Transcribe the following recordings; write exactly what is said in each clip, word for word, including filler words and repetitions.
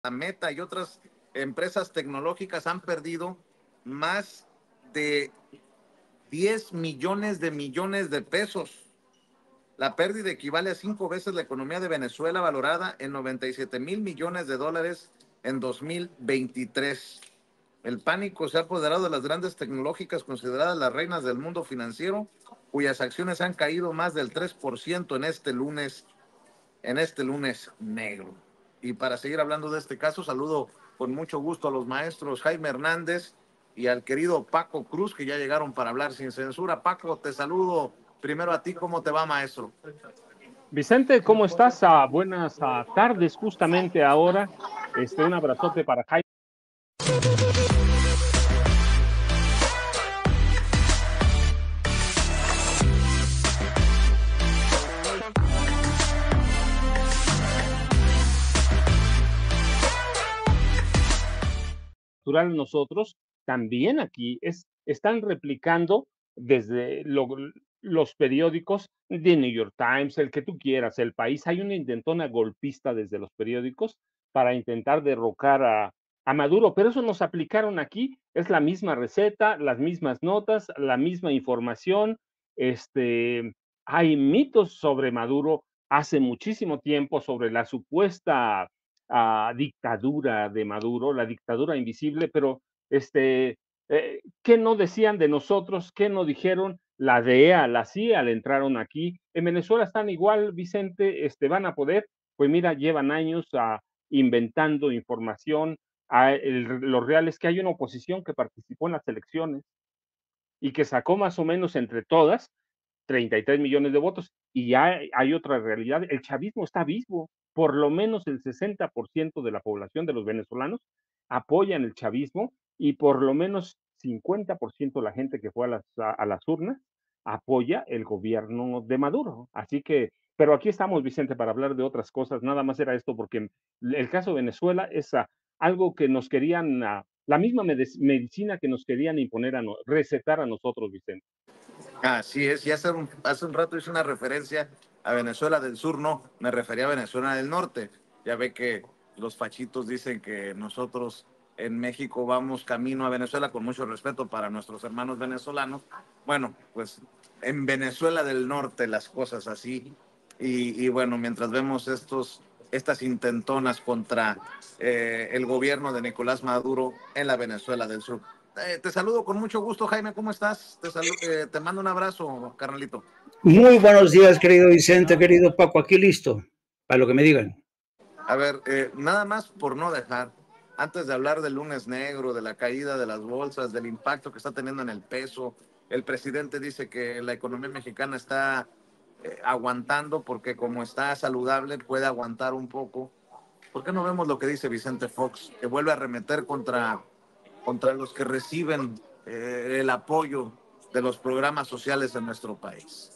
Meta y otras empresas tecnológicas han perdido más de diez millones de millones de pesos. La pérdida equivale a cinco veces la economía de Venezuela, valorada en noventa y siete mil millones de dólares en dos mil veintitrés. El pánico se ha apoderado de las grandes tecnológicas consideradas las reinas del mundo financiero, cuyas acciones han caído más del tres por ciento en este lunes, en este lunes negro. Y para seguir hablando de este caso, saludo con mucho gusto a los maestros Jaime Hernández y al querido Paco Cruz, que ya llegaron para hablar sin censura. Paco, te saludo primero a ti. ¿Cómo te va, maestro? Vicente, ¿cómo estás? Ah, buenas ah, tardes, justamente ahora. Este, un abrazote para Jaime. Nosotros también aquí es, están replicando desde lo, los periódicos de New York Times, el que tú quieras, El País. Hay una intentona golpista desde los periódicos para intentar derrocar a, a Maduro, pero eso nos aplicaron aquí, es la misma receta, las mismas notas, la misma información. Este, hay mitos sobre Maduro hace muchísimo tiempo, sobre la supuesta uh, dictadura de Maduro, la dictadura invisible, pero este, eh, ¿qué no decían de nosotros? ¿Qué no dijeron? La D E A, la C I A, le entraron aquí. En Venezuela están igual, Vicente, este, van a poder, pues mira, llevan años uh, inventando información. Uh, el, lo real es que hay una oposición que participó en las elecciones y que sacó más o menos entre todas treinta y tres millones de votos. Y ya hay otra realidad, el chavismo está vivo, por lo menos el sesenta por ciento de la población de los venezolanos apoyan el chavismo y por lo menos cincuenta por ciento de la gente que fue a las, a, a las urnas apoya el gobierno de Maduro. Así que, pero aquí estamos, Vicente, para hablar de otras cosas. Nada más era esto, porque el caso de Venezuela es uh, algo que nos querían, uh, la misma medicina que nos querían imponer, a no, recetar a nosotros, Vicente. Así es, y hace un, hace un rato hice una referencia a Venezuela del Sur, no, me refería a Venezuela del Norte. Ya ve que los fachitos dicen que nosotros en México vamos camino a Venezuela, con mucho respeto para nuestros hermanos venezolanos. Bueno, pues en Venezuela del Norte las cosas así. Y, y bueno, mientras vemos estos, estas intentonas contra eh, el gobierno de Nicolás Maduro en la Venezuela del Sur. Eh, te saludo con mucho gusto, Jaime, ¿cómo estás? Te, saludo, eh, te mando un abrazo, carnalito. Muy buenos días, querido Vicente, querido Paco, aquí listo, para lo que me digan. A ver, eh, nada más por no dejar, antes de hablar del lunes negro, de la caída de las bolsas, del impacto que está teniendo en el peso, el presidente dice que la economía mexicana está eh, aguantando porque como está saludable puede aguantar un poco. ¿Por qué no vemos lo que dice Vicente Fox, que vuelve a arremeter contra, contra los que reciben eh, el apoyo de los programas sociales en nuestro país?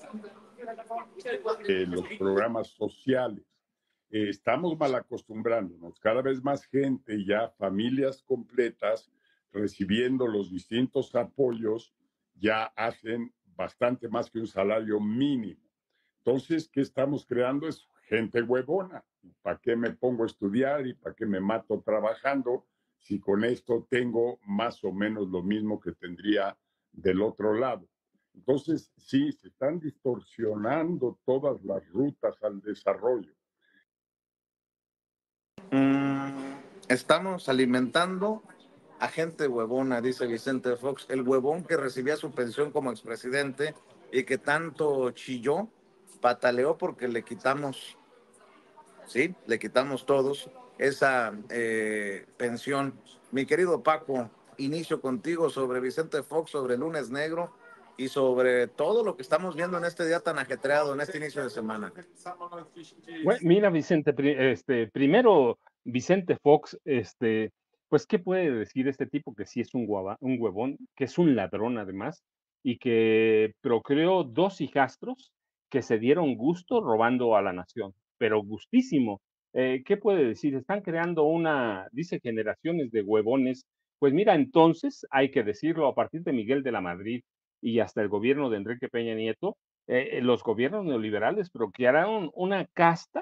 Eh, los programas sociales. Eh, estamos mal acostumbrándonos. Cada vez más gente, ya familias completas, recibiendo los distintos apoyos, ya hacen bastante más que un salario mínimo. Entonces, ¿qué estamos creando? Es gente huevona. ¿Para qué me pongo a estudiar y para qué me mato trabajando si con esto tengo más o menos lo mismo que tendría del otro lado? Entonces, sí, se están distorsionando todas las rutas al desarrollo. Mm, estamos alimentando a gente huevona, dice Vicente Fox, el huevón que recibía su pensión como expresidente y que tanto chilló, pataleó porque le quitamos, sí, le quitamos todos esa eh, pensión. Mi querido Paco, inicio contigo sobre Vicente Fox, sobre el lunes negro y sobre todo lo que estamos viendo en este día tan ajetreado, en este inicio de semana. Bueno, mira, Vicente, este, primero, Vicente Fox, este, pues, ¿qué puede decir este tipo? Que sí es un, guava, un huevón, que es un ladrón además, y que procreó dos hijastros que se dieron gusto robando a la nación, pero gustísimo. Eh, ¿Qué puede decir? Están creando una, dice, generaciones de huevones. Pues mira, entonces hay que decirlo, a partir de Miguel de la Madrid y hasta el gobierno de Enrique Peña Nieto, eh, los gobiernos neoliberales procrearon una casta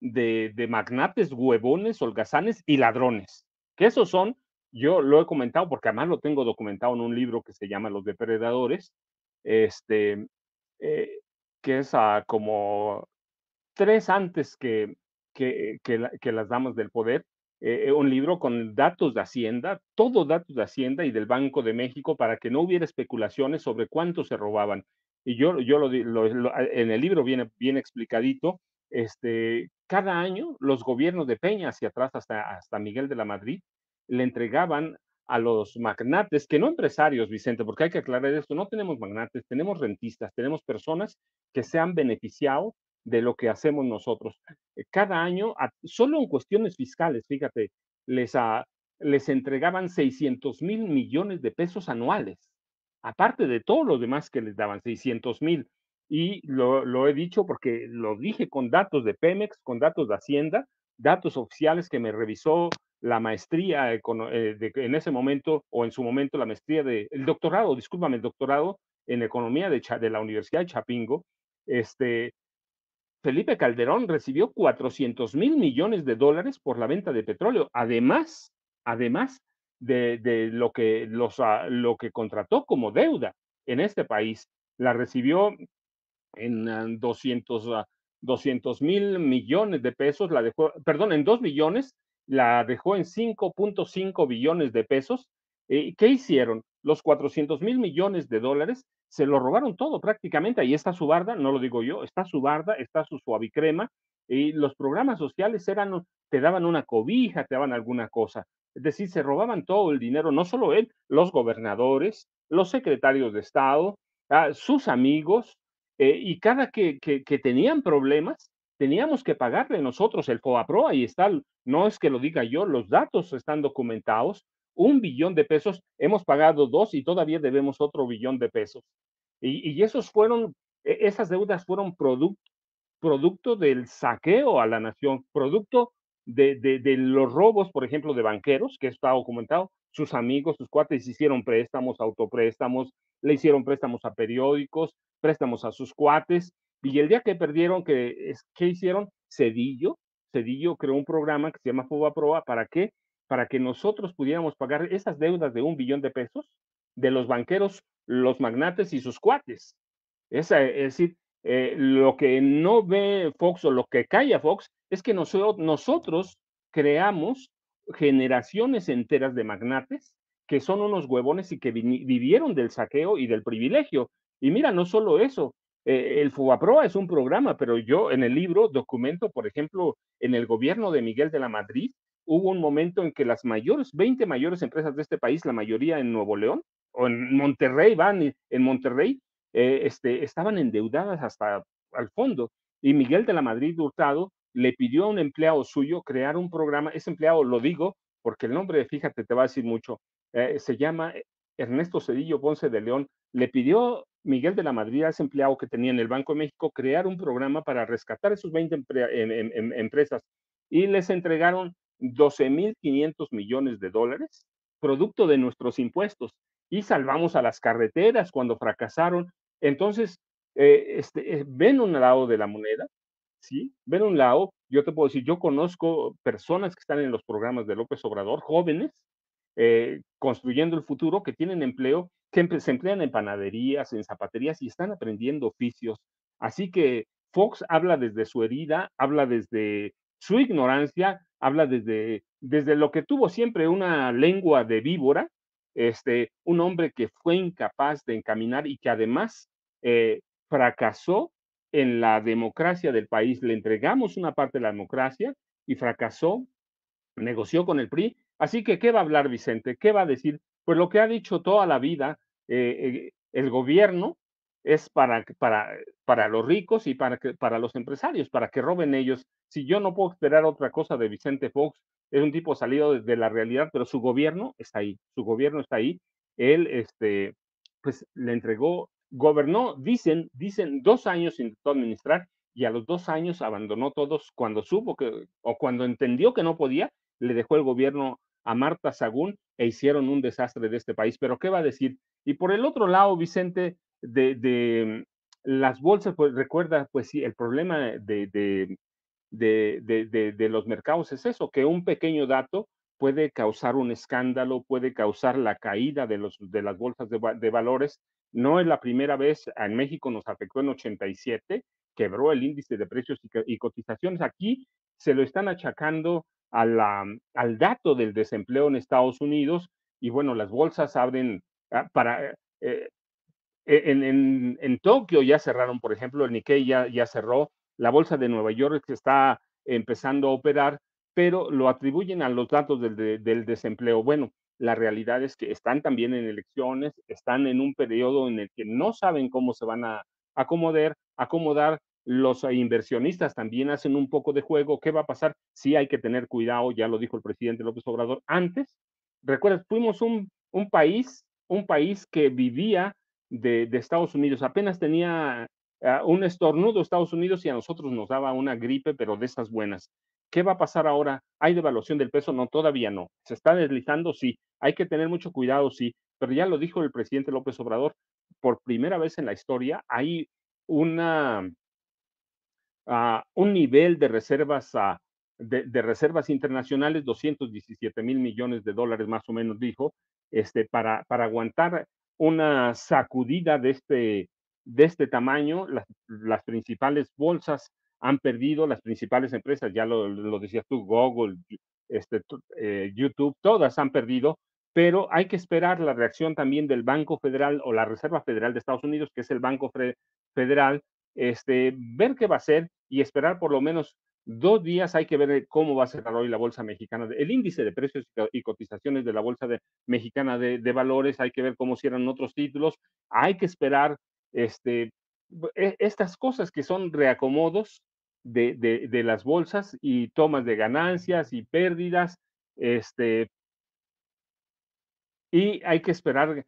de, de magnates, huevones, holgazanes y ladrones. Que esos son, yo lo he comentado porque además lo tengo documentado en un libro que se llama Los Depredadores, este, eh, que es uh, como tres antes que, que, que, la, que las damas del poder, eh, un libro con datos de Hacienda, todos datos de Hacienda y del Banco de México para que no hubiera especulaciones sobre cuánto se robaban. Y yo, yo lo, lo, lo en el libro viene bien explicadito, este, cada año los gobiernos de Peña hacia atrás hasta, hasta Miguel de la Madrid le entregaban a los magnates, que no empresarios, Vicente, porque hay que aclarar esto, no tenemos magnates, tenemos rentistas, tenemos personas que se han beneficiado de lo que hacemos nosotros. Cada año, solo en cuestiones fiscales, fíjate, les, uh, les entregaban seiscientos mil millones de pesos anuales, aparte de todo lo demás que les daban, seiscientos mil. Y lo, lo he dicho porque lo dije con datos de Pemex, con datos de Hacienda, datos oficiales que me revisó la maestría eh, de, en ese momento, o en su momento la maestría de, el doctorado, discúlpame, el doctorado en economía de, de la Universidad de Chapingo. Este, Felipe Calderón recibió cuatrocientos mil millones de dólares por la venta de petróleo, además, además de, de lo, que, los, uh, lo que contrató como deuda en este país. La recibió en uh, doscientos mil millones de pesos, la dejó, perdón, en dos millones, la dejó en cinco punto cinco billones de pesos. Eh, ¿Qué hicieron? Los cuatrocientos mil millones de dólares se lo robaron todo prácticamente. Ahí está su barda, no lo digo yo, está su barda, está su suavicrema, y los programas sociales eran, te daban una cobija, te daban alguna cosa. Es decir, se robaban todo el dinero, no solo él, los gobernadores, los secretarios de Estado, uh, sus amigos, eh, y cada que, que, que tenían problemas, teníamos que pagarle nosotros el FOBAPROA, ahí está, no es que lo diga yo, los datos están documentados, un billón de pesos, hemos pagado dos y todavía debemos otro billón de pesos. Y, y esos fueron, esas deudas fueron producto, producto del saqueo a la nación, producto de, de, de los robos, por ejemplo, de banqueros, que está documentado, sus amigos, sus cuates hicieron préstamos, autopréstamos, le hicieron préstamos a periódicos, préstamos a sus cuates, y el día que perdieron, ¿qué, qué hicieron? Cedillo, Cedillo creó un programa que se llama FOBAPROA, ¿para qué? Para que nosotros pudiéramos pagar esas deudas de un billón de pesos de los banqueros, los magnates y sus cuates. Es, es decir, eh, lo que no ve Fox o lo que calla Fox es que nosotros, nosotros creamos generaciones enteras de magnates que son unos huevones y que vi, vivieron del saqueo y del privilegio. Y mira, no solo eso, eh, el FOBAPROA es un programa, pero yo en el libro documento, por ejemplo, en el gobierno de Miguel de la Madrid, hubo un momento en que las mayores, veinte mayores empresas de este país, la mayoría en Nuevo León, o en Monterrey, van en Monterrey, eh, este, estaban endeudadas hasta al fondo. Y Miguel de la Madrid Hurtado le pidió a un empleado suyo crear un programa. Ese empleado, lo digo porque el nombre, fíjate, te va a decir mucho, eh, se llama Ernesto Cedillo Ponce de León. Le pidió Miguel de la Madrid a ese empleado que tenía en el Banco de México crear un programa para rescatar esos veinte en, en, en, empresas, y les entregaron doce mil quinientos millones de dólares, producto de nuestros impuestos, y salvamos a las carreteras cuando fracasaron. Entonces, eh, este, eh, ven un lado de la moneda, ¿sí? Ven un lado, yo te puedo decir, yo conozco personas que están en los programas de López Obrador, jóvenes, eh, construyendo el futuro, que tienen empleo, que se emplean en panaderías, en zapaterías y están aprendiendo oficios. Así que Fox habla desde su herida, habla desde su ignorancia, habla desde, desde lo que tuvo siempre una lengua de víbora, este, un hombre que fue incapaz de encaminar y que además eh, fracasó en la democracia del país. Le entregamos una parte de la democracia y fracasó, negoció con el P R I. Así que, ¿qué va a hablar Vicente? ¿Qué va a decir? Pues lo que ha dicho toda la vida, eh, eh, el gobierno es para, para, para los ricos y para, que, para los empresarios, para que roben ellos. Si yo no puedo esperar otra cosa de Vicente Fox, es un tipo salido de, de la realidad, pero su gobierno está ahí, su gobierno está ahí. Él, este, pues, le entregó, gobernó, dicen, dicen, dos años intentó administrar y a los dos años abandonó todos cuando supo que, o cuando entendió que no podía, le dejó el gobierno a Marta Sagún e hicieron un desastre de este país. Pero ¿qué va a decir? Y por el otro lado, Vicente, de, de las bolsas, pues recuerda, pues sí, el problema de, de, de, de, de, de los mercados es eso, que un pequeño dato puede causar un escándalo, puede causar la caída de, los, de las bolsas de, de valores. No es la primera vez, en México nos afectó en ochenta y siete, quebró el índice de precios y, y cotizaciones. Aquí se lo están achacando a la, al dato del desempleo en Estados Unidos, y bueno, las bolsas abren ah, para... Eh, en, en, en Tokio ya cerraron, por ejemplo, el Nikkei ya, ya cerró, la bolsa de Nueva York está empezando a operar, pero lo atribuyen a los datos del, de, del desempleo. Bueno, la realidad es que están también en elecciones, están en un periodo en el que no saben cómo se van a acomodar, acomodar. Los inversionistas también hacen un poco de juego. ¿Qué va a pasar? Sí hay que tener cuidado, ya lo dijo el presidente López Obrador. Antes, recuerdas, fuimos un, un país, un país que vivía de, de Estados Unidos. Apenas tenía uh, un estornudo Estados Unidos y a nosotros nos daba una gripe, pero de esas buenas. ¿Qué va a pasar ahora? ¿Hay devaluación del peso? No, todavía no. ¿Se está deslizando? Sí. Hay que tener mucho cuidado, sí. Pero ya lo dijo el presidente López Obrador, por primera vez en la historia hay una, uh, un nivel de reservas, uh, de, de reservas internacionales, doscientos diecisiete mil millones de dólares más o menos, dijo, este, para, para aguantar una sacudida de este, de este tamaño. Las, las principales bolsas han perdido, las principales empresas, ya lo, lo decías tú, Google, este, eh, YouTube, todas han perdido, pero hay que esperar la reacción también del Banco Federal o la Reserva Federal de Estados Unidos, que es el Banco Federal, este, ver qué va a hacer y esperar por lo menos dos días. Hay que ver cómo va a cerrar hoy la bolsa mexicana, el índice de precios y cotizaciones de la bolsa de, mexicana de, de valores. Hay que ver cómo cierran otros títulos. Hay que esperar este, estas cosas que son reacomodos de, de, de las bolsas y tomas de ganancias y pérdidas. Este, y hay que esperar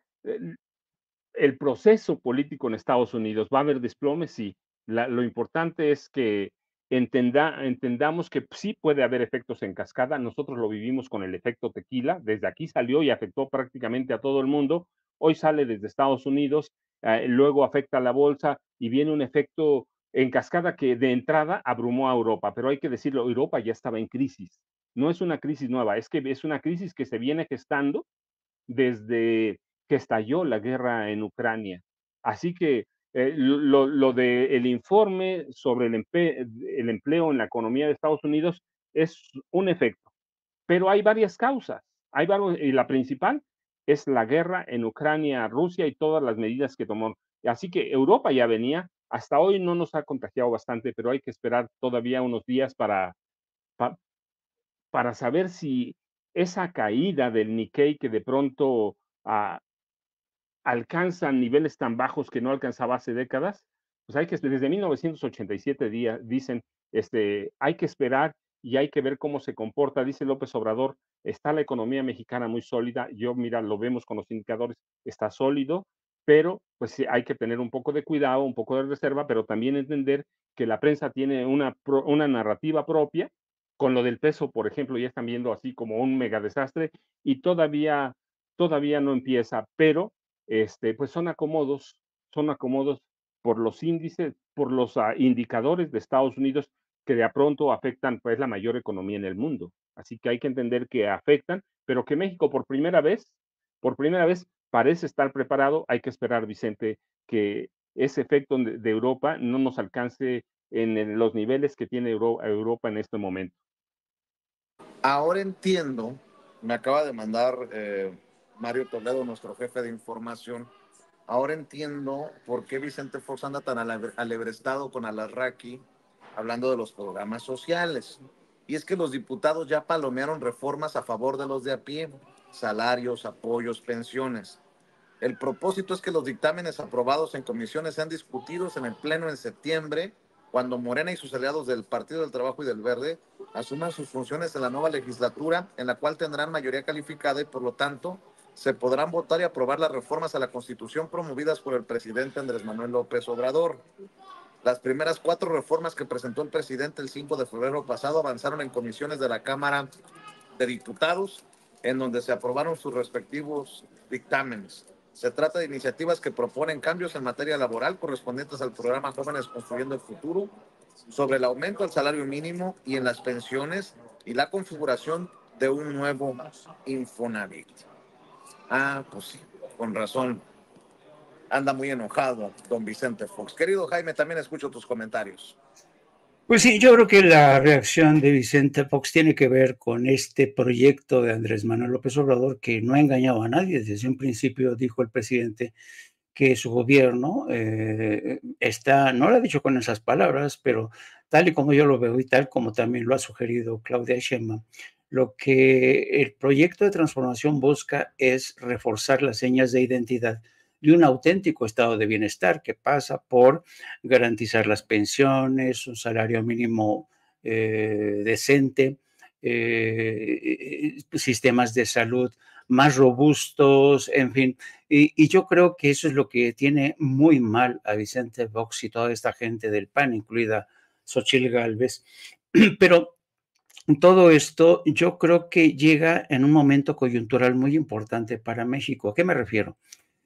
el proceso político en Estados Unidos. ¿Va a haber desplome? Sí. La, lo importante es que entenda, entendamos que sí puede haber efectos en cascada. Nosotros lo vivimos con el efecto tequila. Desde aquí salió y afectó prácticamente a todo el mundo. Hoy sale desde Estados Unidos, eh, luego afecta a la bolsa y viene un efecto en cascada que de entrada abrumó a Europa. Pero hay que decirlo, Europa ya estaba en crisis. No es una crisis nueva, es que es una crisis que se viene gestando desde que estalló la guerra en Ucrania. Así que eh, lo, lo del de informe sobre el, empe el empleo en la economía de Estados Unidos es un efecto, pero hay varias causas. Hay varios, y la principal es la guerra en Ucrania, Rusia y todas las medidas que tomó. Así que Europa ya venía, hasta hoy no nos ha contagiado bastante, pero hay que esperar todavía unos días para, pa, para saber si esa caída del Nikkei que de pronto uh, alcanzan niveles tan bajos que no alcanzaba hace décadas, pues hay que, desde mil novecientos ochenta y siete día, dicen, este, hay que esperar y hay que ver cómo se comporta. Dice López Obrador, está la economía mexicana muy sólida. Yo, mira, lo vemos con los indicadores, está sólido, pero pues sí, hay que tener un poco de cuidado, un poco de reserva, pero también entender que la prensa tiene una, una narrativa propia. Con lo del peso, por ejemplo, ya están viendo así como un mega desastre y todavía, todavía no empieza, pero este, pues son acomodos, son acomodos por los índices, por los uh, indicadores de Estados Unidos que de a pronto afectan pues la mayor economía en el mundo. Así que hay que entender que afectan, pero que México por primera vez, por primera vez parece estar preparado. Hay que esperar, Vicente, que ese efecto de, de Europa no nos alcance en el, los niveles que tiene Euro, Europa en este momento. Ahora entiendo, me acaba de mandar eh, Mario Toledo, nuestro jefe de información, ahora entiendo por qué Vicente Fox anda tan alebrestado con Alarraqui hablando de los programas sociales. Y es que los diputados ya palomearon reformas a favor de los de a pie, salarios, apoyos, pensiones. El propósito es que los dictámenes aprobados en comisiones sean discutidos en el Pleno en septiembre, cuando Morena y sus aliados del Partido del Trabajo y del Verde asuman sus funciones en la nueva legislatura, en la cual tendrán mayoría calificada y por lo tanto se podrán votar y aprobar las reformas a la Constitución promovidas por el presidente Andrés Manuel López Obrador. Las primeras cuatro reformas que presentó el presidente el cinco de febrero pasado avanzaron en comisiones de la Cámara de Diputados, en donde se aprobaron sus respectivos dictámenes. Se trata de iniciativas que proponen cambios en materia laboral correspondientes al programa Jóvenes Construyendo el Futuro, sobre el aumento del salario mínimo y en las pensiones y la configuración de un nuevo Infonavit. Ah, pues sí, con razón. Anda muy enojado don Vicente Fox. Querido Jaime, también escucho tus comentarios. Pues sí, yo creo que la reacción de Vicente Fox tiene que ver con este proyecto de Andrés Manuel López Obrador, que no ha engañado a nadie. Desde un principio dijo el presidente que su gobierno eh, está, no lo ha dicho con esas palabras, pero tal y como yo lo veo y tal como también lo ha sugerido Claudia Sheinbaum, lo que el proyecto de transformación busca es reforzar las señas de identidad de un auténtico estado de bienestar que pasa por garantizar las pensiones, un salario mínimo eh, decente, eh, sistemas de salud más robustos, en fin. Y, y yo creo que eso es lo que tiene muy mal a Vicente Fox y toda esta gente del P A N, incluida Xochitl Gálvez. Pero todo esto yo creo que llega en un momento coyuntural muy importante para México. ¿A qué me refiero?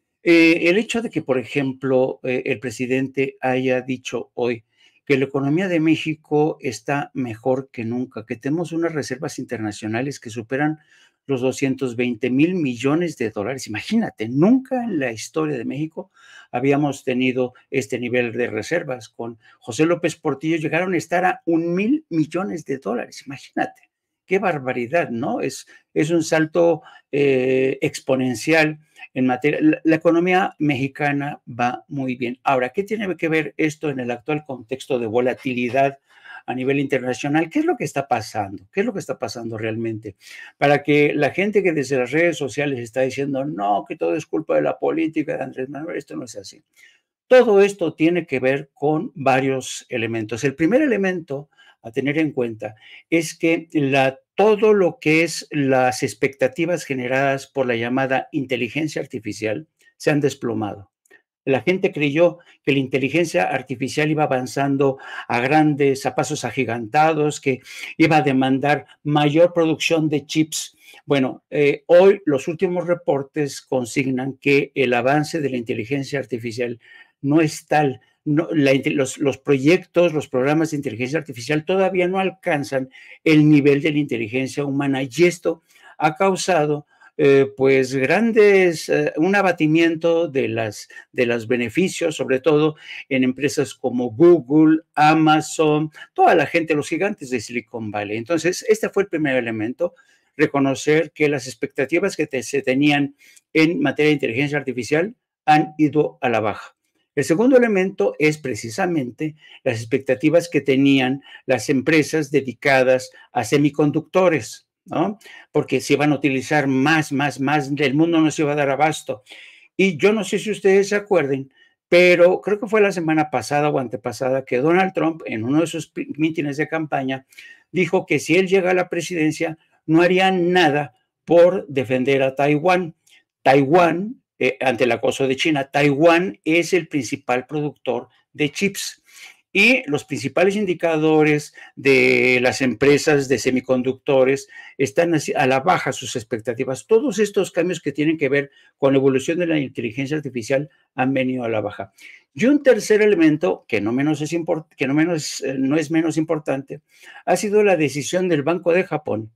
Eh, el hecho de que, por ejemplo, eh, el presidente haya dicho hoy que la economía de México está mejor que nunca, que tenemos unas reservas internacionales que superan los doscientos veinte mil millones de dólares. Imagínate, nunca en la historia de México habíamos tenido este nivel de reservas. Con José López Portillo llegaron a estar a un mil millones de dólares. Imagínate, qué barbaridad, ¿no? Es, es un salto eh, exponencial en materia. La, la economía mexicana va muy bien. Ahora, ¿qué tiene que ver esto en el actual contexto de volatilidad a nivel internacional? ¿Qué es lo que está pasando? ¿Qué es lo que está pasando realmente? Para que la gente que desde las redes sociales está diciendo, no, que todo es culpa de la política de Andrés Manuel, esto no es así. Todo esto tiene que ver con varios elementos. El primer elemento a tener en cuenta es que la, todo lo que es las expectativas generadas por la llamada inteligencia artificial se han desplomado. La gente creyó que la inteligencia artificial iba avanzando a grandes, a pasos agigantados, que iba a demandar mayor producción de chips. Bueno, eh, hoy los últimos reportes consignan que el avance de la inteligencia artificial no es tal. No, la, los, los proyectos, los programas de inteligencia artificial todavía no alcanzan el nivel de la inteligencia humana y esto ha causado Eh, pues grandes, eh, un abatimiento de las de los beneficios, sobre todo en empresas como Google, Amazon, toda la gente, los gigantes de Silicon Valley. Entonces, este fue el primer elemento, reconocer que las expectativas que te, se tenían en materia de inteligencia artificial han ido a la baja. El segundo elemento es precisamente las expectativas que tenían las empresas dedicadas a semiconductores, ¿no? Porque se iban a utilizar más, más, más, el mundo no se iba a dar abasto. Y yo no sé si ustedes se acuerden, pero creo que fue la semana pasada o antepasada que Donald Trump, en uno de sus mítines de campaña, dijo que si él llega a la presidencia, no haría nada por defender a Taiwán. Taiwán, eh, ante el acoso de China, Taiwán es el principal productor de chips. Y los principales indicadores de las empresas de semiconductores están a la baja sus expectativas. Todos estos cambios que tienen que ver con la evolución de la inteligencia artificial han venido a la baja. Y un tercer elemento, que no, menos es, import que no, menos, eh, no es menos importante, ha sido la decisión del Banco de Japón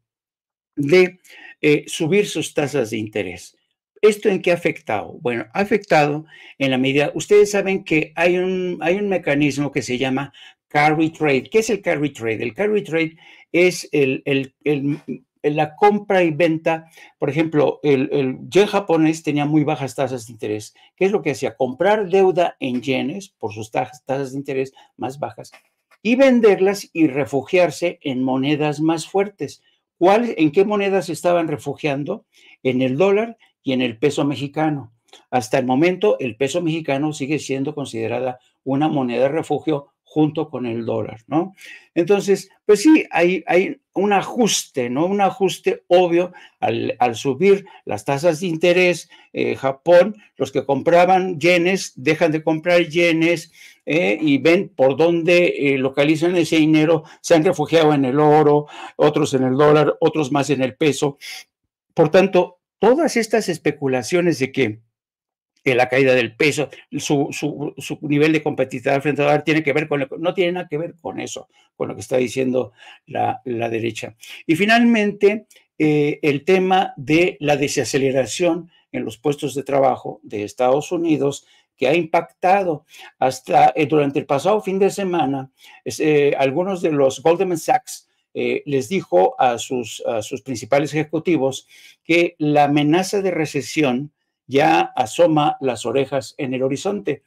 de eh, subir sus tasas de interés. ¿Esto en qué ha afectado? Bueno, ha afectado en la medida, ustedes saben que hay un, hay un mecanismo que se llama carry trade. ¿Qué es el carry trade? El carry trade es el, el, el, el, la compra y venta. Por ejemplo, el, el yen japonés tenía muy bajas tasas de interés. ¿Qué es lo que hacía? Comprar deuda en yenes por sus tasas de interés más bajas y venderlas y refugiarse en monedas más fuertes. ¿Cuál, ¿En qué monedas se estaban refugiando? En el dólar y en el peso mexicano. Hasta el momento, el peso mexicano sigue siendo considerada una moneda de refugio junto con el dólar, ¿no? Entonces, pues sí, hay, hay un ajuste, ¿no? Un ajuste obvio al, al subir las tasas de interés. Eh, Japón, los que compraban yenes, dejan de comprar yenes eh, y ven por dónde eh, localizan ese dinero, se han refugiado en el oro, otros en el dólar, otros más en el peso. Por tanto, todas estas especulaciones de que eh, la caída del peso, su, su, su nivel de competitividad frente al dólar tiene que ver con, no tiene nada que ver con eso, con lo que está diciendo la, la derecha. Y finalmente, eh, el tema de la desaceleración en los puestos de trabajo de Estados Unidos, que ha impactado hasta eh, durante el pasado fin de semana, eh, algunos de los Goldman Sachs eh, les dijo a sus, a sus principales ejecutivos que la amenaza de recesión ya asoma las orejas en el horizonte.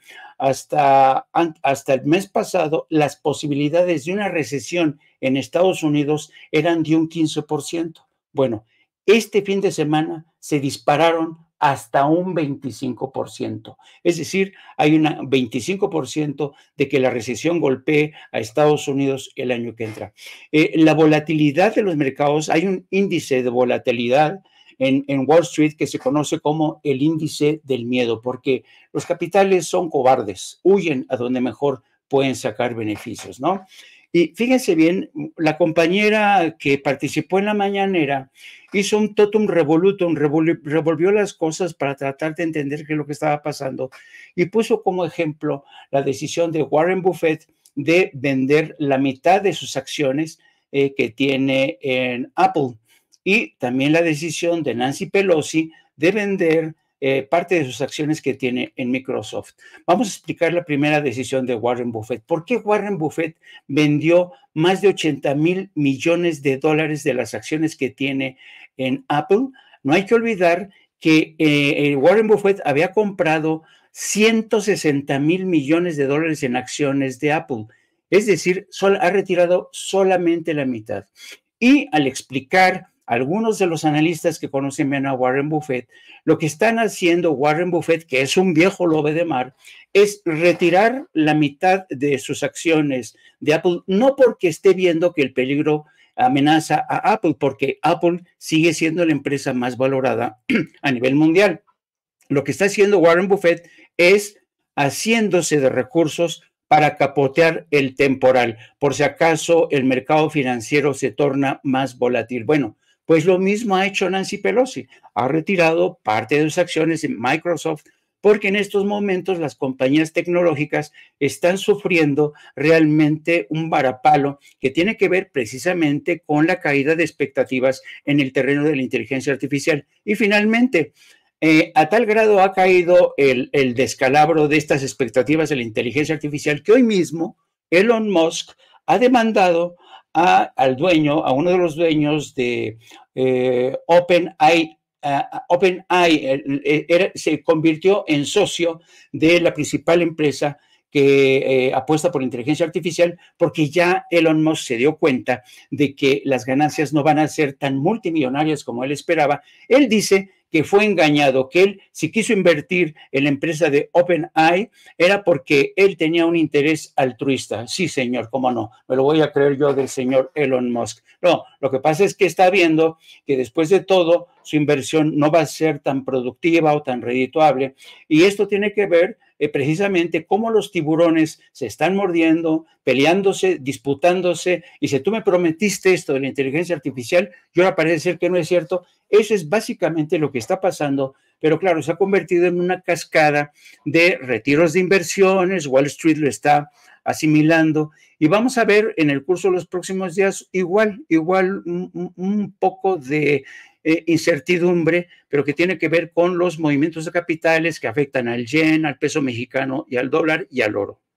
Hasta, hasta el mes pasado, las posibilidades de una recesión en Estados Unidos eran de un quince por ciento. Bueno, este fin de semana se dispararon hasta un veinticinco por ciento. Es decir, hay un veinticinco por ciento de que la recesión golpee a Estados Unidos el año que entra. Eh, la volatilidad de los mercados, hay un índice de volatilidad en, en Wall Street que se conoce como el índice del miedo, porque los capitales son cobardes, huyen a donde mejor pueden sacar beneficios, ¿no? Y fíjense bien, la compañera que participó en la mañanera hizo un totum revolutum, revol revolvió las cosas para tratar de entender qué es lo que estaba pasando y puso como ejemplo la decisión de Warren Buffett de vender la mitad de sus acciones eh, que tiene en Apple y también la decisión de Nancy Pelosi de vender Eh, parte de sus acciones que tiene en Microsoft. Vamos a explicar la primera decisión de Warren Buffett. ¿Por qué Warren Buffett vendió más de ochenta mil millones de dólares de las acciones que tiene en Apple? No hay que olvidar que eh, Warren Buffett había comprado ciento sesenta mil millones de dólares en acciones de Apple. Es decir, sol, ha retirado solamente la mitad. Y al explicar algunos de los analistas que conocen bien a Warren Buffett, lo que están haciendo Warren Buffett, que es un viejo lobo de mar, es retirar la mitad de sus acciones de Apple, no porque esté viendo que el peligro amenaza a Apple, porque Apple sigue siendo la empresa más valorada a nivel mundial. Lo que está haciendo Warren Buffett es haciéndose de recursos para capotear el temporal, por si acaso el mercado financiero se torna más volátil. Bueno, pues lo mismo ha hecho Nancy Pelosi, ha retirado parte de sus acciones en Microsoft porque en estos momentos las compañías tecnológicas están sufriendo realmente un varapalo que tiene que ver precisamente con la caída de expectativas en el terreno de la inteligencia artificial. Y finalmente, eh, a tal grado ha caído el, el descalabro de estas expectativas de la inteligencia artificial que hoy mismo Elon Musk ha demandado A, al dueño, a uno de los dueños de eh, OpenAI, uh, OpenAI eh, era, se convirtió en socio de la principal empresa que eh, apuesta por inteligencia artificial, porque ya Elon Musk se dio cuenta de que las ganancias no van a ser tan multimillonarias como él esperaba. Él dice que fue engañado, que él, si quiso invertir en la empresa de OpenAI, era porque él tenía un interés altruista. Sí, señor, cómo no, me lo voy a creer yo del señor Elon Musk. No, lo que pasa es que está viendo que después de todo, su inversión no va a ser tan productiva o tan redituable, y esto tiene que ver eh, precisamente cómo los tiburones se están mordiendo, peleándose, disputándose, y si tú me prometiste esto de la inteligencia artificial, y ahora parece ser que no es cierto. Eso es básicamente lo que está pasando, pero claro, se ha convertido en una cascada de retiros de inversiones. Wall Street lo está asimilando y vamos a ver en el curso de los próximos días igual, igual un, un poco de eh, incertidumbre, pero que tiene que ver con los movimientos de capitales que afectan al yen, al peso mexicano y al dólar y al oro.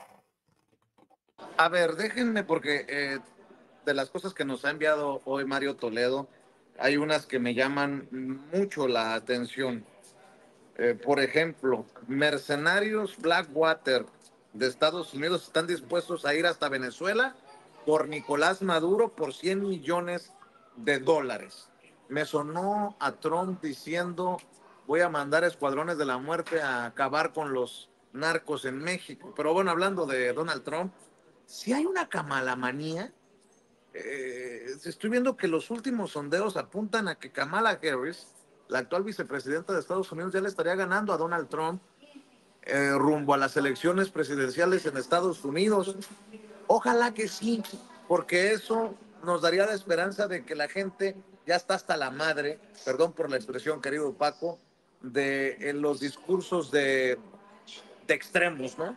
A ver, déjenme porque eh, de las cosas que nos ha enviado hoy Mario Toledo, hay unas que me llaman mucho la atención. Eh, por ejemplo, mercenarios Blackwater de Estados Unidos están dispuestos a ir hasta Venezuela por Nicolás Maduro por cien millones de dólares. Me sonó a Trump diciendo, voy a mandar escuadrones de la muerte a acabar con los narcos en México. Pero bueno, hablando de Donald Trump, si hay una camalamanía, eh, estoy viendo que los últimos sondeos apuntan a que Kamala Harris, la actual vicepresidenta de Estados Unidos, ya le estaría ganando a Donald Trump eh, rumbo a las elecciones presidenciales en Estados Unidos. Ojalá que sí, porque eso nos daría la esperanza de que la gente ya está hasta la madre, perdón por la expresión, querido Paco, de en los discursos de, de extremos, ¿no?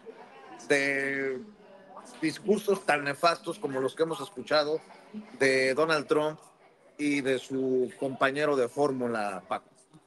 De discursos tan nefastos como los que hemos escuchado de Donald Trump y de su compañero de fórmula, Paco.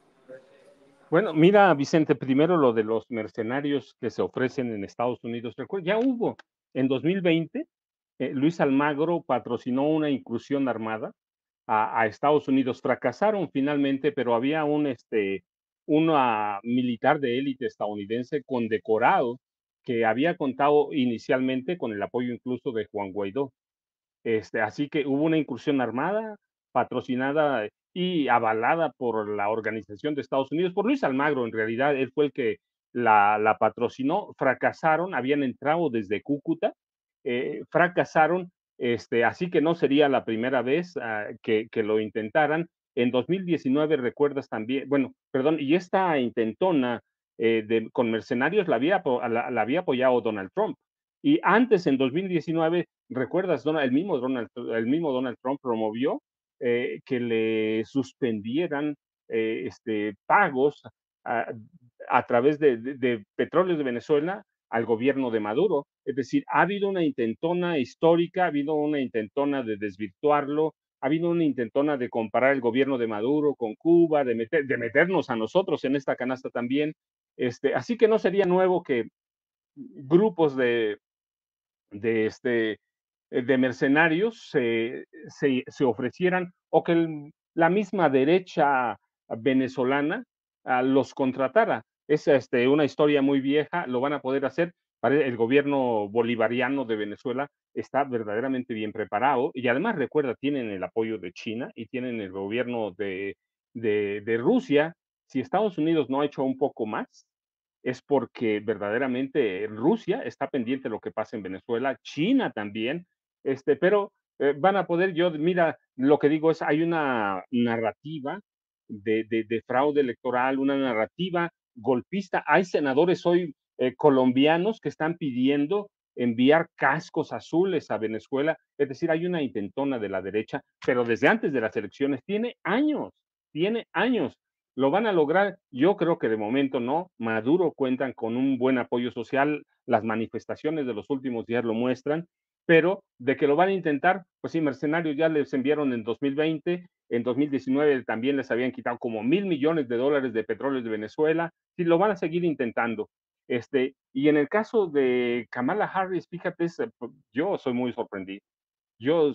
Bueno, mira, Vicente, primero lo de los mercenarios que se ofrecen en Estados Unidos. Recuerda, ya hubo en dos mil veinte, eh, Luis Almagro patrocinó una incursión armada a, a Estados Unidos. Fracasaron finalmente, pero había un este, una militar de élite estadounidense condecorado que había contado inicialmente con el apoyo incluso de Juan Guaidó. Este, así que hubo una incursión armada, patrocinada y avalada por la Organización de Estados Unidos, por Luis Almagro, en realidad, él fue el que la, la patrocinó, fracasaron, habían entrado desde Cúcuta, eh, fracasaron, este, así que no sería la primera vez uh, que, que lo intentaran. En dos mil diecinueve, recuerdas también, bueno, perdón, y esta intentona eh, de, con mercenarios la había, la, la había apoyado Donald Trump. Y antes, en dos mil diecinueve, recuerdas, Donald, el, mismo Donald, el mismo Donald Trump promovió eh, que le suspendieran eh, este, pagos a, a través de, de, de petróleos de Venezuela al gobierno de Maduro. Es decir, ha habido una intentona histórica, ha habido una intentona de desvirtuarlo, ha habido una intentona de comparar el gobierno de Maduro con Cuba, de, meter, de meternos a nosotros en esta canasta también. Este, así que no sería nuevo que grupos de, de, este, de mercenarios se, se, se ofrecieran o que el, la misma derecha venezolana uh, los contratara. Es este, una historia muy vieja, lo van a poder hacer. El gobierno bolivariano de Venezuela está verdaderamente bien preparado y además, recuerda, tienen el apoyo de China y tienen el gobierno de, de, de Rusia. Si Estados Unidos no ha hecho un poco más, es porque verdaderamente Rusia está pendiente de lo que pasa en Venezuela, China también, este, pero eh, van a poder, yo, mira, lo que digo es, hay una narrativa de, de, de fraude electoral, una narrativa golpista. Hay senadores hoy eh, colombianos que están pidiendo enviar cascos azules a Venezuela, es decir, hay una intentona de la derecha, pero desde antes de las elecciones, tiene años, tiene años. ¿Lo van a lograr? Yo creo que de momento no. Maduro cuentan con un buen apoyo social, las manifestaciones de los últimos días lo muestran, pero de que lo van a intentar, pues sí, mercenarios ya les enviaron en dos mil veinte, en dos mil diecinueve también les habían quitado como mil millones de dólares de petróleo de Venezuela, sí, lo van a seguir intentando. Este, y en el caso de Kamala Harris, fíjate, yo soy muy sorprendido. Yo,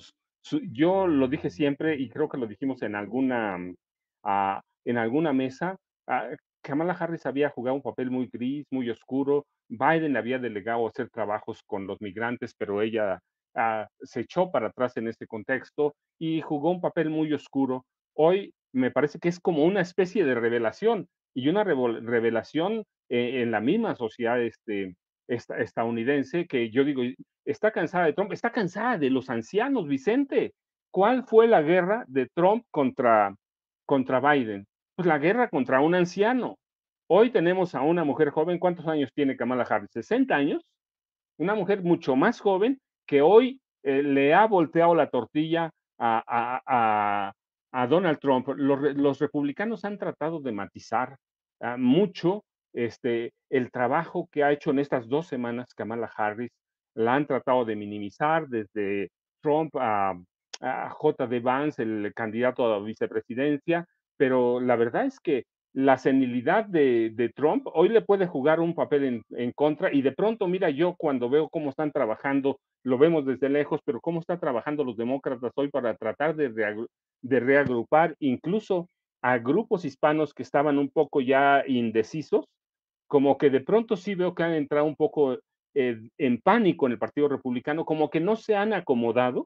yo lo dije siempre y creo que lo dijimos en alguna, uh, en alguna mesa. Uh, Kamala Harris había jugado un papel muy gris, muy oscuro. Biden le había delegado hacer trabajos con los migrantes, pero ella uh, se echó para atrás en este contexto y jugó un papel muy oscuro. Hoy me parece que es como una especie de revelación y una revelación eh, en la misma sociedad este, esta, estadounidense que yo digo, está cansada de Trump, está cansada de los ancianos, Vicente. ¿Cuál fue la guerra de Trump contra, contra Biden? Pues la guerra contra un anciano. Hoy tenemos a una mujer joven, ¿cuántos años tiene Kamala Harris? ¿sesenta años? Una mujer mucho más joven que hoy eh, le ha volteado la tortilla a, a, a, a Donald Trump. Los, los, republicanos han tratado de matizar uh, mucho este, el trabajo que ha hecho en estas dos semanas Kamala Harris. La han tratado de minimizar desde Trump a, a J D Vance, el candidato a la vicepresidencia, pero la verdad es que la senilidad de, de Trump hoy le puede jugar un papel en, en, contra y de pronto, mira, yo cuando veo cómo están trabajando, lo vemos desde lejos, pero cómo están trabajando los demócratas hoy para tratar de, reagru de reagrupar incluso a grupos hispanos que estaban un poco ya indecisos, como que de pronto sí veo que han entrado un poco eh, en pánico en el Partido Republicano, como que no se han acomodado,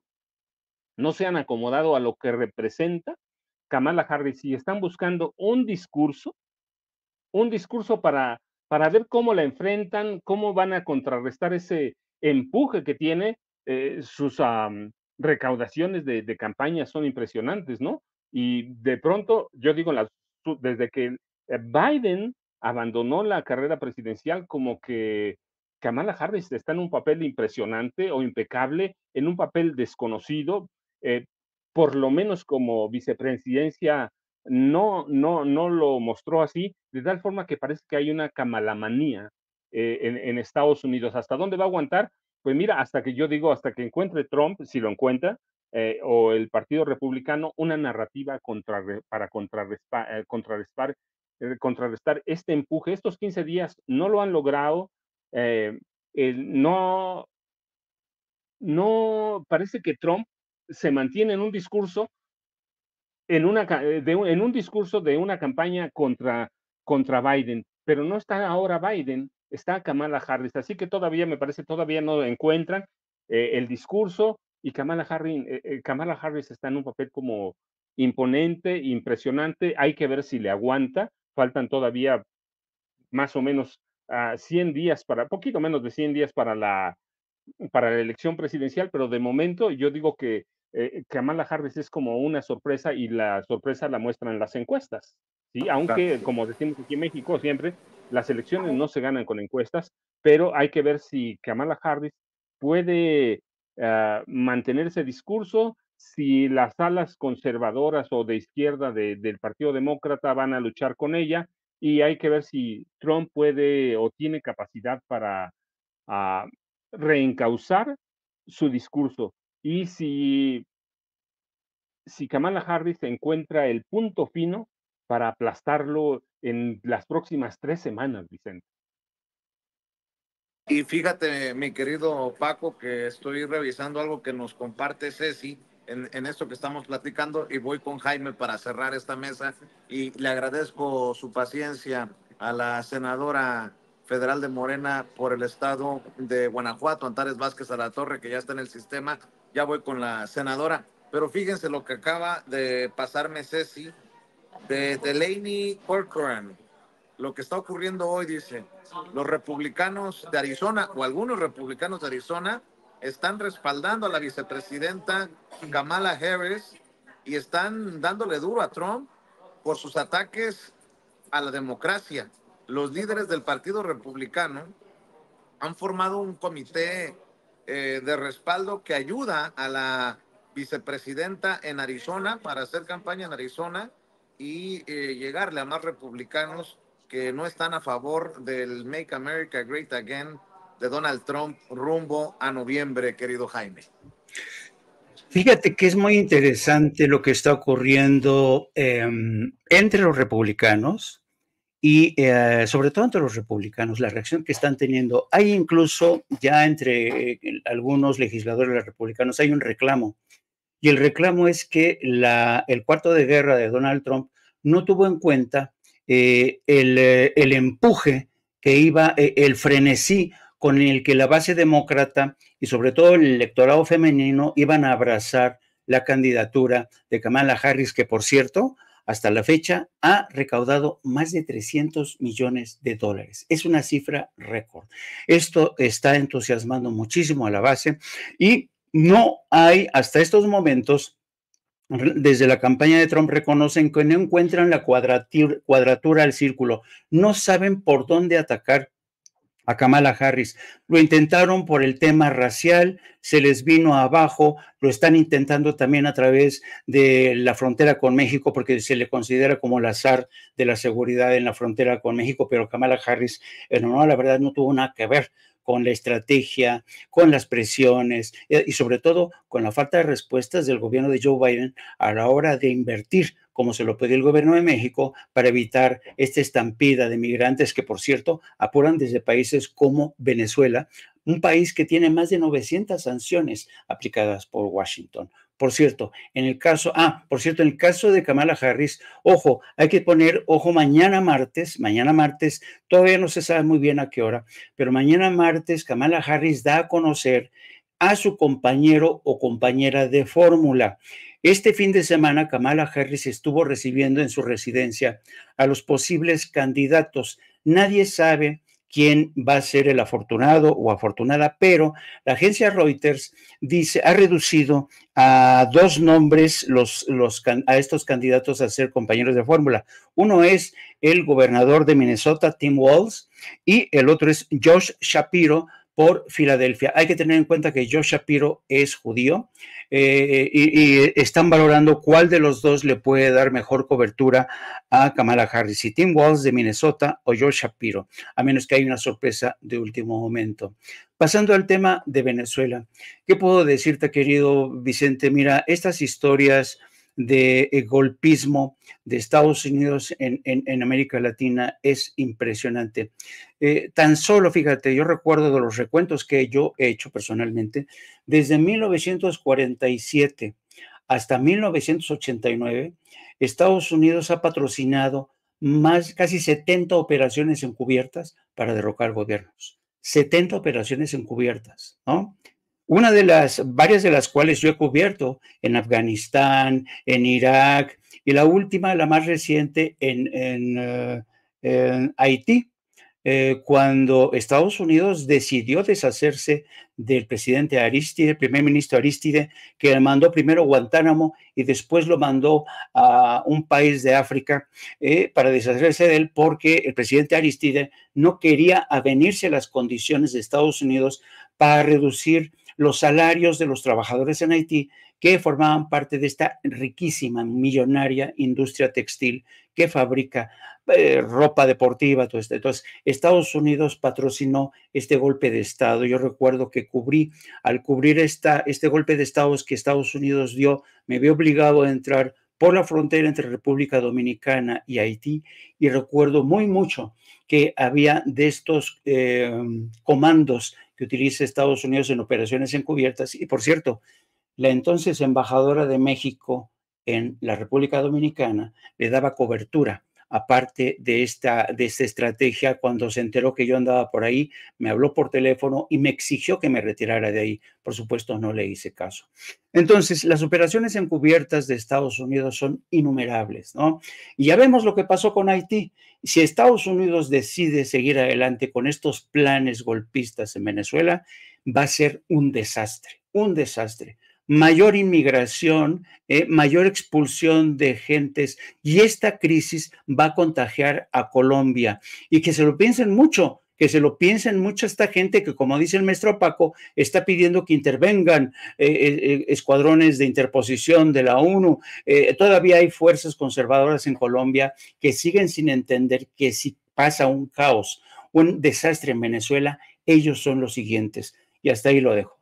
no se han acomodado a lo que representa Kamala Harris y están buscando un discurso, un discurso para, para ver cómo la enfrentan, cómo van a contrarrestar ese empuje que tiene, eh, sus um, recaudaciones de, de campaña son impresionantes, ¿no? Y de pronto, yo digo, las, desde que Biden abandonó la carrera presidencial, como que Kamala Harris está en un papel impresionante o impecable, en un papel desconocido, eh, por lo menos como vicepresidencia no, no, no lo mostró así, de tal forma que parece que hay una camalamanía eh, en, en Estados Unidos. ¿Hasta dónde va a aguantar? Pues mira, hasta que yo digo, hasta que encuentre Trump, si lo encuentra, eh, o el Partido Republicano, una narrativa contra, para contrarrestar, eh, contrarrestar, eh, contrarrestar este empuje. Estos quince días no lo han logrado, eh, el, no, no, parece que Trump se mantiene en un discurso, en, una, de, en un discurso de una campaña contra, contra Biden, pero no está ahora Biden, está Kamala Harris, así que todavía me parece, todavía no encuentran eh, el discurso, y Kamala Harris, eh, Kamala Harris está en un papel como imponente, impresionante, hay que ver si le aguanta, faltan todavía más o menos uh, cien días para, poquito menos de cien días para la, para la elección presidencial, pero de momento yo digo que eh, Kamala Harris es como una sorpresa, y la sorpresa la muestran las encuestas, ¿sí? Aunque, como decimos aquí en México siempre, las elecciones no se ganan con encuestas, pero hay que ver si Kamala Harris puede uh, mantener ese discurso, si las alas conservadoras o de izquierda de, del Partido Demócrata van a luchar con ella, y hay que ver si Trump puede o tiene capacidad para uh, reencauzar su discurso. Y si, si Kamala Harris encuentra el punto fino para aplastarlo en las próximas tres semanas, Vicente. Y fíjate, mi querido Paco, que estoy revisando algo que nos comparte Ceci en, en esto que estamos platicando, y voy con Jaime para cerrar esta mesa, y le agradezco su paciencia a la senadora federal de Morena por el estado de Guanajuato, Antares Vázquez Alatorre, que ya está en el sistema. Ya voy con la senadora, pero fíjense lo que acaba de pasarme Ceci de Delaney Corcoran. Lo que está ocurriendo hoy, dice, los republicanos de Arizona, o algunos republicanos de Arizona, están respaldando a la vicepresidenta Kamala Harris y están dándole duro a Trump por sus ataques a la democracia. Los líderes del Partido Republicano han formado un comité eh, de respaldo que ayuda a la vicepresidenta en Arizona para hacer campaña en Arizona y eh, llegarle a más republicanos que no están a favor del Make America Great Again de Donald Trump rumbo a noviembre, querido Jaime. Fíjate que es muy interesante lo que está ocurriendo eh, entre los republicanos y eh, sobre todo entre los republicanos, la reacción que están teniendo. Hay incluso ya entre eh, algunos legisladores republicanos, hay un reclamo. Y el reclamo es que la, el cuarto de guerra de Donald Trump no tuvo en cuenta eh, el, eh, el empuje que iba, eh, el frenesí con el que la base demócrata y sobre todo el electorado femenino iban a abrazar la candidatura de Kamala Harris, que por cierto, hasta la fecha ha recaudado más de trescientos millones de dólares. Es una cifra récord. Esto está entusiasmando muchísimo a la base y no hay, hasta estos momentos, desde la campaña de Trump reconocen que no encuentran la cuadratura, cuadratura al círculo, no saben por dónde atacar a Kamala Harris. Lo intentaron por el tema racial, se les vino abajo, lo están intentando también a través de la frontera con México, porque se le considera como la zar de la seguridad en la frontera con México, pero Kamala Harris, en honor a la verdad, no tuvo nada que ver con la estrategia, con las presiones y sobre todo con la falta de respuestas del gobierno de Joe Biden a la hora de invertir, como se lo pidió el gobierno de México, para evitar esta estampida de migrantes que, por cierto, apuran desde países como Venezuela, un país que tiene más de novecientas sanciones aplicadas por Washington. Por cierto, en el caso, ah, por cierto, en el caso de Kamala Harris, ojo, hay que poner ojo mañana martes, mañana martes, todavía no se sabe muy bien a qué hora, pero mañana martes Kamala Harris da a conocer a su compañero o compañera de fórmula. Este fin de semana, Kamala Harris estuvo recibiendo en su residencia a los posibles candidatos. Nadie sabe quién va a ser el afortunado o afortunada, pero la agencia Reuters dice, ha reducido a dos nombres los, los, a estos candidatos a ser compañeros de fórmula. Uno es el gobernador de Minnesota, Tim Walz, y el otro es Josh Shapiro, por Filadelfia. Hay que tener en cuenta que Josh Shapiro es judío eh, y, y están valorando cuál de los dos le puede dar mejor cobertura a Kamala Harris, si Tim Walz de Minnesota o Josh Shapiro, a menos que haya una sorpresa de último momento. Pasando al tema de Venezuela, ¿qué puedo decirte, querido Vicente? Mira, estas historias de eh, golpismo de Estados Unidos en, en, en América Latina es impresionante. Eh, tan solo, fíjate, yo recuerdo de los recuentos que yo he hecho personalmente, desde mil novecientos cuarenta y siete hasta mil novecientos ochenta y nueve, Estados Unidos ha patrocinado más, casi setenta operaciones encubiertas para derrocar gobiernos. setenta operaciones encubiertas, ¿no? Una de las, varias de las cuales yo he cubierto en Afganistán, en Irak, y la última, la más reciente, en, en, uh, en Haití, eh, cuando Estados Unidos decidió deshacerse del presidente Aristide, el primer ministro Aristide, que mandó primero a Guantánamo y después lo mandó a un país de África eh, para deshacerse de él, porque el presidente Aristide no quería avenirse a las condiciones de Estados Unidos para reducir los salarios de los trabajadores en Haití que formaban parte de esta riquísima, millonaria industria textil que fabrica eh, ropa deportiva, todo esto. Entonces, Estados Unidos patrocinó este golpe de Estado. Yo recuerdo que cubrí, al cubrir esta, este golpe de Estado que Estados Unidos dio, me vi obligado a entrar por la frontera entre República Dominicana y Haití, y recuerdo muy mucho que había de estos eh, comandos que utiliza Estados Unidos en operaciones encubiertas. Y por cierto, la entonces embajadora de México en la República Dominicana le daba cobertura, aparte de esta, de esta estrategia. Cuando se enteró que yo andaba por ahí, me habló por teléfono y me exigió que me retirara de ahí. Por supuesto, no le hice caso. Entonces, las operaciones encubiertas de Estados Unidos son innumerables, ¿no? Y ya vemos lo que pasó con Haití. Si Estados Unidos decide seguir adelante con estos planes golpistas en Venezuela, va a ser un desastre, un desastre. Mayor inmigración, eh, mayor expulsión de gentes, y esta crisis va a contagiar a Colombia. Y que se lo piensen mucho, que se lo piensen mucho esta gente que, como dice el maestro Paco, está pidiendo que intervengan eh, eh, escuadrones de interposición de la ONU. Eh, todavía hay fuerzas conservadoras en Colombia que siguen sin entender que si pasa un caos, un desastre en Venezuela, ellos son los siguientes. Y hasta ahí lo dejo.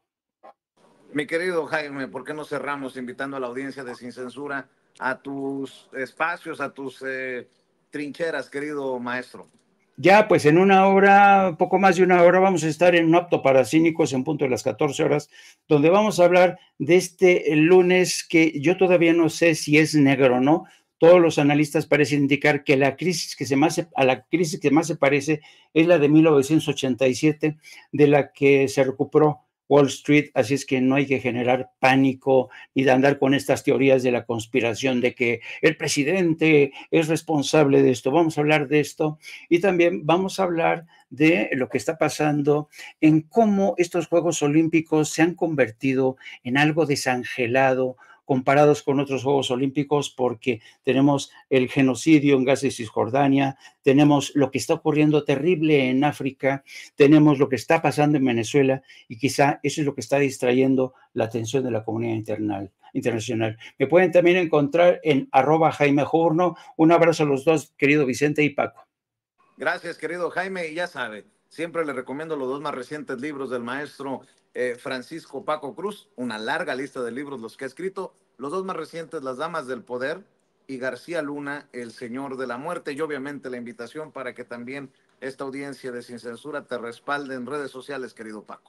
Mi querido Jaime, ¿por qué no cerramos invitando a la audiencia de Sin Censura a tus espacios, a tus eh, trincheras, querido maestro? Ya, pues en una hora, poco más de una hora, vamos a estar en No Apto para Cínicos en punto de las catorce horas, donde vamos a hablar de este lunes que yo todavía no sé si es negro o no. Todos los analistas parecen indicar que la crisis que se más, a la crisis que más se parece es la de mil novecientos ochenta y siete, de la que se recuperó Wall Street, así es que no hay que generar pánico ni de andar con estas teorías de la conspiración de que el presidente es responsable de esto. Vamos a hablar de esto y también vamos a hablar de lo que está pasando en cómo estos Juegos Olímpicos se han convertido en algo desangelado comparados con otros Juegos Olímpicos, porque tenemos el genocidio en Gaza y Cisjordania, tenemos lo que está ocurriendo terrible en África, tenemos lo que está pasando en Venezuela, y quizá eso es lo que está distrayendo la atención de la comunidad internal, internacional. Me pueden también encontrar en arroba Jaime Journo. Un abrazo a los dos, querido Vicente y Paco. Gracias, querido Jaime, y ya sabe, siempre le recomiendo los dos más recientes libros del maestro eh, Francisco Paco Cruz, una larga lista de libros los que ha escrito, los dos más recientes, Las Damas del Poder y García Luna, El Señor de la Muerte, y obviamente la invitación para que también esta audiencia de Sin Censura te respalde en redes sociales, querido Paco.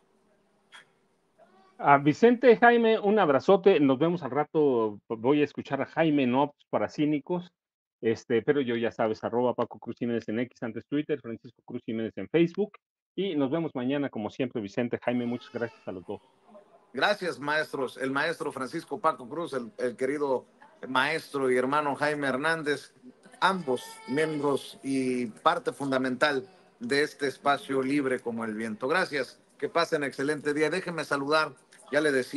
A Vicente, Jaime, un abrazote, nos vemos al rato, voy a escuchar a Jaime No para Cínicos, este, pero yo ya sabes, arroba Paco Cruz Jiménez en X, antes Twitter, Francisco Cruz Jiménez en Facebook, y nos vemos mañana como siempre. Vicente, Jaime, muchas gracias a los dos. Gracias, maestros. El maestro Francisco Paco Cruz, el, el querido maestro y hermano Jaime Hernández, ambos miembros y parte fundamental de este espacio libre como el viento. Gracias, que pasen excelente día. Déjenme saludar, ya le decía.